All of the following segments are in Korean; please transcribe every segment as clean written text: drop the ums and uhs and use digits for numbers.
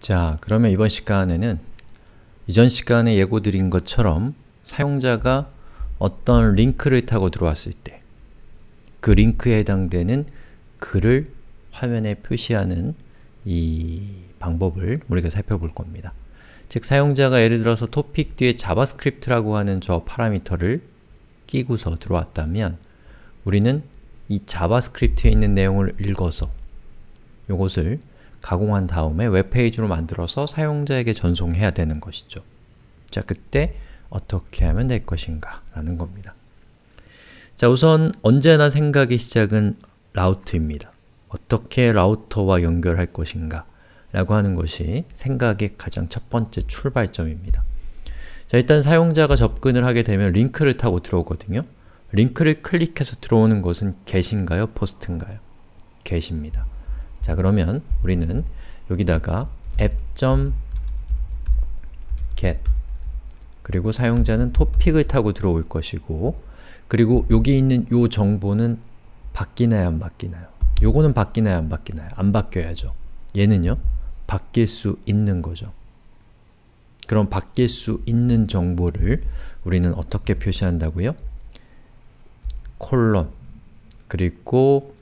자, 그러면 이번 시간에는 이전 시간에 예고 드린 것처럼 사용자가 어떤 링크를 타고 들어왔을 때 그 링크에 해당되는 글을 화면에 표시하는 이 방법을 우리가 살펴볼 겁니다. 즉, 사용자가 예를 들어서 토픽 뒤에 자바스크립트라고 하는 저 파라미터를 끼고서 들어왔다면 우리는 이 자바스크립트에 있는 내용을 읽어서 요것을 가공한 다음에 웹페이지로 만들어서 사용자에게 전송해야 되는 것이죠. 자, 그때 어떻게 하면 될 것인가 라는 겁니다. 자, 우선 언제나 생각의 시작은 라우트입니다. 어떻게 라우터와 연결할 것인가 라고 하는 것이 생각의 가장 첫 번째 출발점입니다. 자, 일단 사용자가 접근을 하게 되면 링크를 타고 들어오거든요. 링크를 클릭해서 들어오는 것은 get인가요? post인가요? get입니다. 자, 그러면 우리는 여기다가 app.get 그리고 사용자는 토픽을 타고 들어올 것이고 그리고 여기 있는 요 정보는 바뀌나요? 안 바뀌나요? 요거는 바뀌나요? 안 바뀌나요? 안 바뀌어야죠. 얘는요? 바뀔 수 있는 거죠. 그럼 바뀔 수 있는 정보를 우리는 어떻게 표시한다고요? 콜론 그리고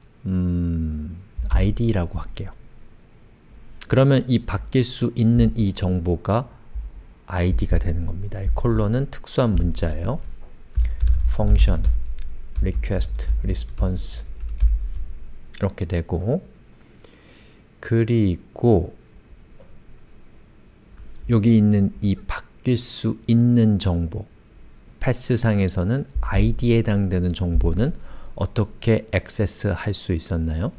id라고 할게요. 그러면 이 바뀔 수 있는 이 정보가 id가 되는 겁니다. 이 콜론은 특수한 문자예요. function, request, response 이렇게 되고 그리고 여기 있는 이 바뀔 수 있는 정보 패스상에서는 id에 해당되는 정보는 어떻게 액세스할 수 있었나요?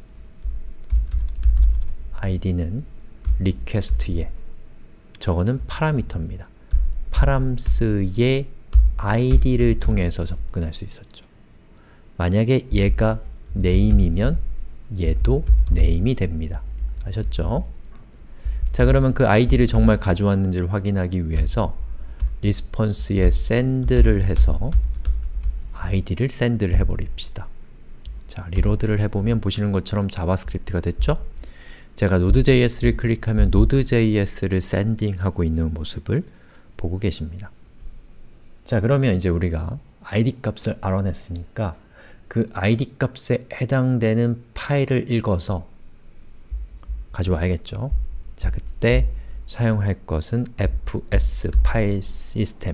id는 request에 저거는 파라미터입니다. 파람스의 id를 통해서 접근할 수 있었죠. 만약에 얘가 name이면 얘도 name이 됩니다. 아셨죠? 자, 그러면 그 id를 정말 가져왔는지를 확인하기 위해서 response에 send를 해서 id를 send를 해버립시다. 자, 리로드를 해보면 보시는 것처럼 자바스크립트가 됐죠? 제가 Node.js를 클릭하면 Node.js를 sending하고 있는 모습을 보고 계십니다. 자, 그러면 이제 우리가 id 값을 알아냈으니까 그 id 값에 해당되는 파일을 읽어서 가져와야겠죠. 자, 그때 사용할 것은 fs 파일 시스템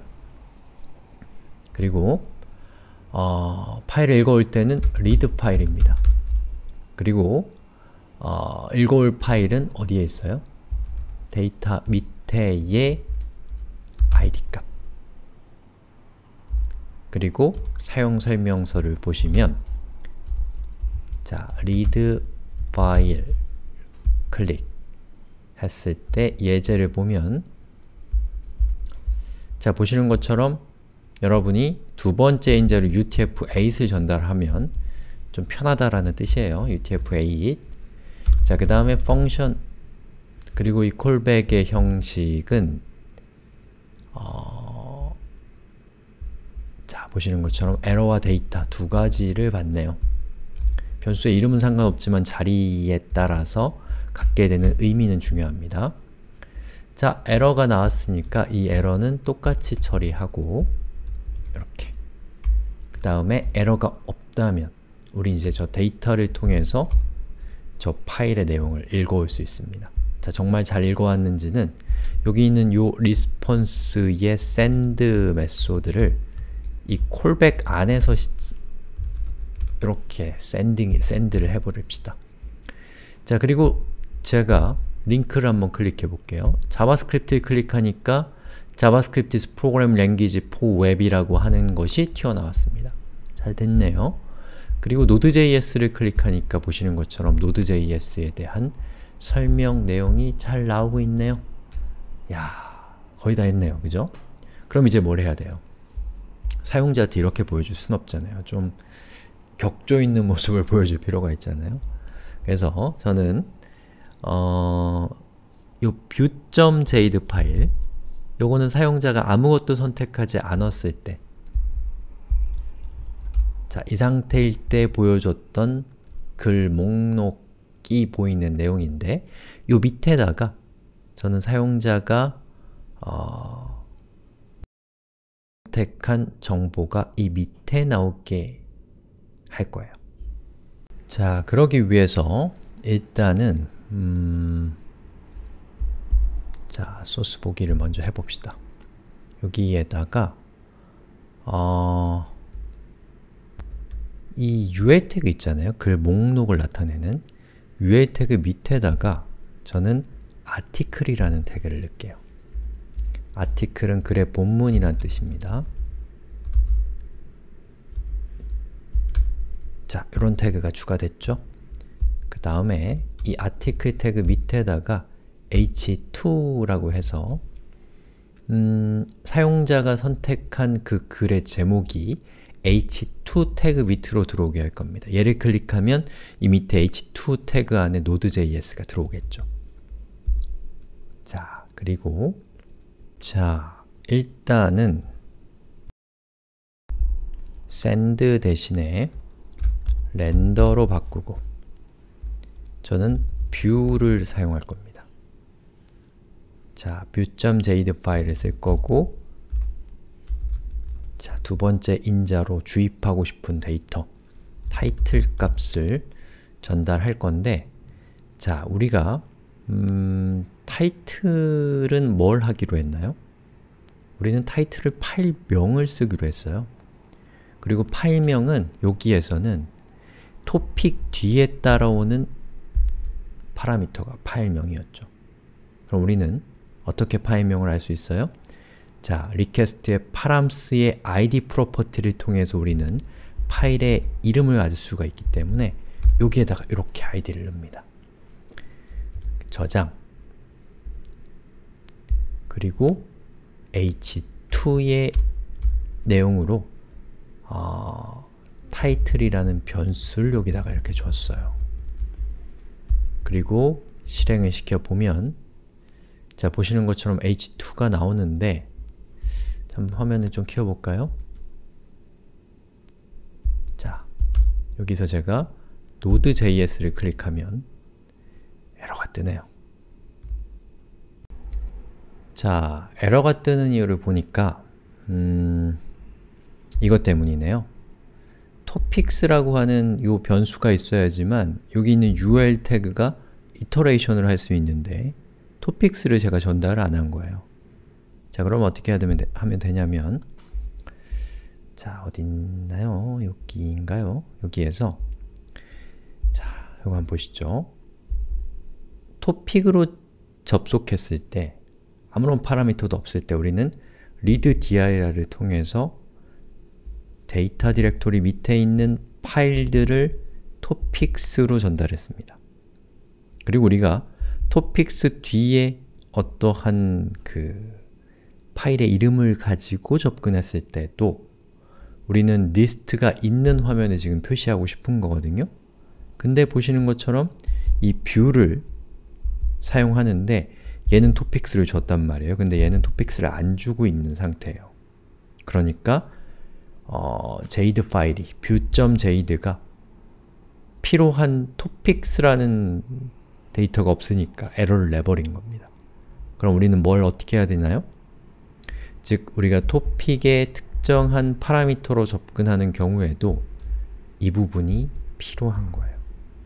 그리고 파일을 읽어올 때는 read 파일입니다. 그리고 읽어올 파일은 어디에 있어요? 데이터 밑에의 id 값 그리고 사용설명서를 보시면 자, read 파일 클릭 했을 때 예제를 보면 자, 보시는 것처럼 여러분이 두 번째 인자로 UTF-8을 전달하면 좀 편하다라는 뜻이에요. UTF-8 자, 그 다음에 펑션 그리고 이 콜백의 형식은 자, 보시는 것처럼 에러와 데이터 두 가지를 받네요. 변수의 이름은 상관없지만 자리에 따라서 갖게 되는 의미는 중요합니다. 자, 에러가 나왔으니까 이 에러는 똑같이 처리하고 이렇게 그 다음에 에러가 없다면 우리 이제 저 데이터를 통해서 저 파일의 내용을 읽어올 수 있습니다. 자, 정말 잘 읽어왔는지는 여기 있는 요 response의 send 메소드를 이 콜백 안에서 이렇게 send를 해버립시다. 자, 그리고 제가 링크를 한번 클릭해 볼게요. 자바스크립트를 클릭하니까 자바스크립트 is program language for web이라고 하는 것이 튀어나왔습니다. 잘 됐네요. 그리고 Node.js를 클릭하니까 보시는 것처럼 Node.js에 대한 설명 내용이 잘 나오고 있네요. 야, 거의 다 했네요. 그죠? 그럼 이제 뭘 해야 돼요? 사용자한테 이렇게 보여줄 순 없잖아요. 좀 격조 있는 모습을 보여줄 필요가 있잖아요. 그래서 저는 요 view.jade 파일 요거는 사용자가 아무것도 선택하지 않았을 때 자, 이 상태일 때 보여줬던 글 목록이 보이는 내용인데 요 밑에다가 저는 사용자가 선택한 정보가 이 밑에 나오게 할 거예요. 자, 그러기 위해서 일단은 자, 소스 보기를 먼저 해봅시다. 여기에다가 이 UL 태그 있잖아요. 글 목록을 나타내는 UL 태그 밑에다가 저는 article이라는 태그를 넣을게요. article은 글의 본문이란 뜻입니다. 자, 이런 태그가 추가됐죠? 그 다음에 이 article 태그 밑에다가 h2라고 해서 사용자가 선택한 그 글의 제목이 h2 태그 밑으로 들어오게 할 겁니다. 얘를 클릭하면 이 밑에 h2 태그 안에 Node.js가 들어오겠죠. 자, 그리고 자, 일단은 send 대신에 렌더로 바꾸고 저는 view를 사용할 겁니다. 자, view.jd 파일을 쓸 거고 자, 두 번째 인자로 주입하고 싶은 데이터 타이틀 값을 전달할 건데 자, 우리가 타이틀은 뭘 하기로 했나요? 우리는 타이틀을 파일명을 쓰기로 했어요. 그리고 파일명은 여기에서는 토픽 뒤에 따라오는 파라미터가 파일명이었죠. 그럼 우리는 어떻게 파일명을 알 수 있어요? 자, 리퀘스트의 params.의 id 프로퍼티를 통해서 우리는 파일의 이름을 알 수가 있기 때문에 여기에다가 이렇게 id를 넣습니다. 저장 그리고 h2의 내용으로 title이라는 변수를 여기다가 이렇게 줬어요. 그리고 실행을 시켜보면 자, 보시는 것처럼 h2가 나오는데 한번 화면을 좀 키워볼까요? 자, 여기서 제가 Node.js를 클릭하면 에러가 뜨네요. 자, 에러가 뜨는 이유를 보니까 이것 때문이네요. topics라고 하는 요 변수가 있어야지만 여기 있는 UL 태그가 이터레이션을 할 수 있는데 topics를 제가 전달을 안 한 거예요. 자, 그럼 어떻게 하면 되냐면 자, 어디 있나요? 여기인가요? 여기에서 자, 이거 한번 보시죠. topic으로 접속했을 때 아무런 파라미터도 없을 때 우리는 readdir을 통해서 데이터 디렉토리 밑에 있는 파일들을 topics로 전달했습니다. 그리고 우리가 topics 뒤에 어떠한 그 파일의 이름을 가지고 접근했을 때도 우리는 리스트가 있는 화면에 지금 표시하고 싶은 거거든요. 근데 보시는 것처럼 이 view를 사용하는데 얘는 topics를 줬단 말이에요. 근데 얘는 topics를 안 주고 있는 상태예요. 그러니까 JD 파일이 view.jd가 필요한 topics라는 데이터가 없으니까 에러를 내버린 겁니다. 그럼 우리는 뭘 어떻게 해야 되나요? 즉, 우리가 topic의 특정한 파라미터로 접근하는 경우에도 이 부분이 필요한 거예요.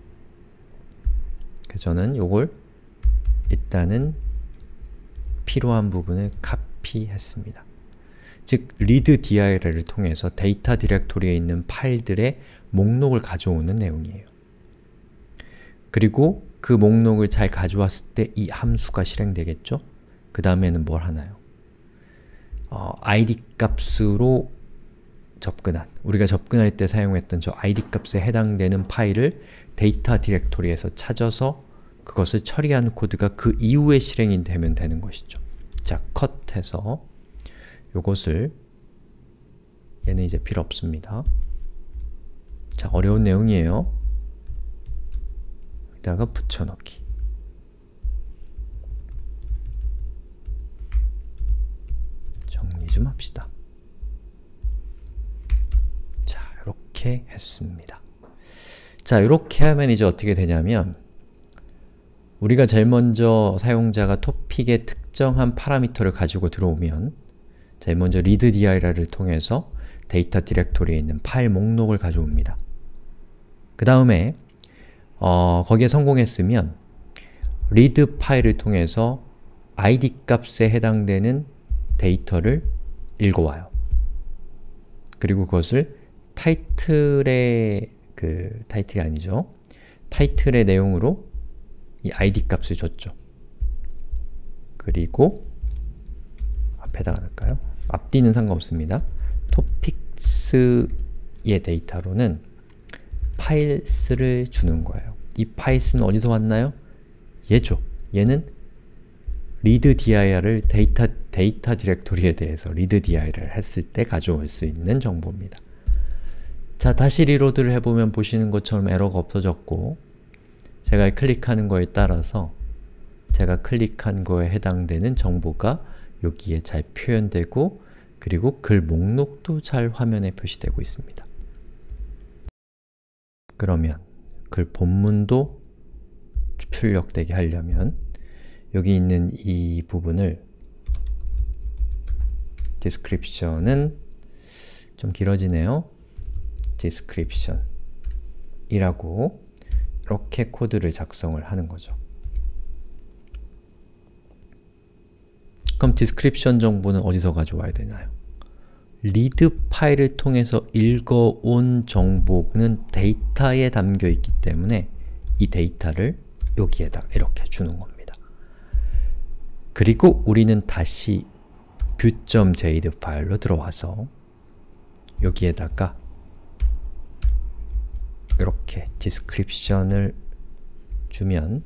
그래서 저는 요걸 일단은 필요한 부분을 카피했습니다. 즉, readdir을 통해서 데이터 디렉토리에 있는 파일들의 목록을 가져오는 내용이에요. 그리고 그 목록을 잘 가져왔을 때 이 함수가 실행되겠죠? 그 다음에는 뭘 하나요? id 값으로 접근한, 우리가 접근할 때 사용했던 저 id 값에 해당되는 파일을 데이터 디렉토리에서 찾아서 그것을 처리하는 코드가 그 이후에 실행이 되면 되는 것이죠. 자, 컷해서 요것을 얘는 이제 필요 없습니다. 자, 어려운 내용이에요. 여기다가 붙여넣기. 정리 좀 합시다. 자, 이렇게 했습니다. 자, 이렇게 하면 이제 어떻게 되냐면 우리가 제일 먼저 사용자가 토픽의 특정한 파라미터를 가지고 들어오면 제일 먼저 readdir를 통해서 데이터 디렉토리에 있는 파일 목록을 가져옵니다. 그 다음에 거기에 성공했으면 read 파일을 통해서 id 값에 해당되는 데이터를 읽어와요. 그리고 그것을 타이틀의 타이틀이 아니죠. 타이틀의 내용으로 이 id 값을 줬죠. 그리고 앞에다가 넣을까요? 앞뒤는 상관없습니다. topics의 데이터로는 files를 주는 거예요. 이 files는 어디서 왔나요? 얘죠. 얘는 readdir을 데이터 디렉토리에 대해서 readdir을 했을 때 가져올 수 있는 정보입니다. 자, 다시 리로드를 해보면 보시는 것처럼 에러가 없어졌고 제가 클릭하는 거에 따라서 제가 클릭한 거에 해당되는 정보가 여기에 잘 표현되고 그리고 글 목록도 잘 화면에 표시되고 있습니다. 그러면 글 본문도 출력되게 하려면 여기 있는 이 부분을 description은 좀 길어지네요. description 이라고 이렇게 코드를 작성을 하는 거죠. 그럼 description 정보는 어디서 가져와야 되나요? read 파일을 통해서 읽어온 정보는 데이터에 담겨 있기 때문에 이 데이터를 여기에다 이렇게 주는 겁니다. 그리고 우리는 다시 view.jade 파일로 들어와서 여기에다가 이렇게 description을 주면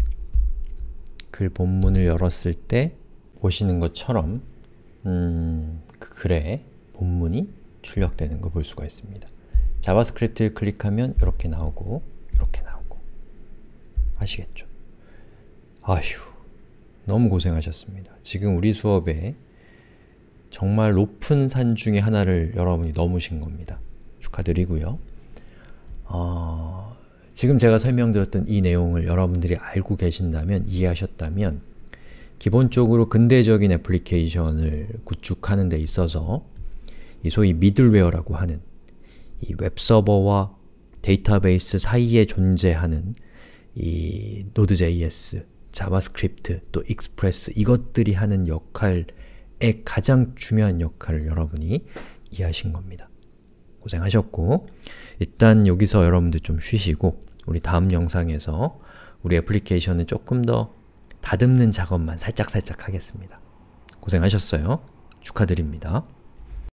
글 본문을 열었을 때 보시는 것처럼 그 글의 본문이 출력되는 걸 볼 수가 있습니다. 자바스크립트를 클릭하면 이렇게 나오고 이렇게 나오고 아시겠죠? 아휴, 너무 고생하셨습니다. 지금 우리 수업에 정말 높은 산 중에 하나를 여러분이 넘으신 겁니다. 축하드리고요. 지금 제가 설명드렸던 이 내용을 여러분들이 알고 계신다면, 이해하셨다면 기본적으로 근대적인 애플리케이션을 구축하는 데 있어서 이 소위 미들웨어라고 하는 이 웹서버와 데이터베이스 사이에 존재하는 이 Node.js, 자바스크립트, 또 익스프레스 이것들이 하는 역할의 가장 중요한 역할을 여러분이 이해하신 겁니다. 고생하셨고 일단 여기서 여러분들 좀 쉬시고 우리 다음 영상에서 우리 애플리케이션을 조금 더 다듬는 작업만 살짝 하겠습니다. 고생하셨어요. 축하드립니다.